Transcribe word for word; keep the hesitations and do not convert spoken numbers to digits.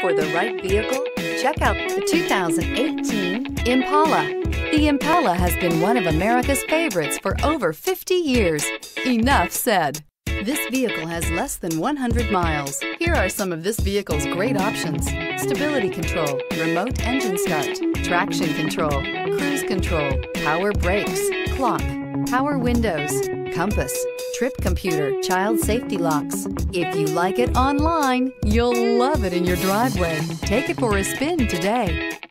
for the right vehicle? Check out the two thousand eighteen Impala. The Impala has been one of America's favorites for over fifty years. Enough said. This vehicle has less than one hundred miles. Here are some of this vehicle's great options: stability control, remote engine start, traction control, cruise control, power brakes, clock, power windows, compass, trip computer, child safety locks. If you like it online, you'll love it in your driveway. Take it for a spin today.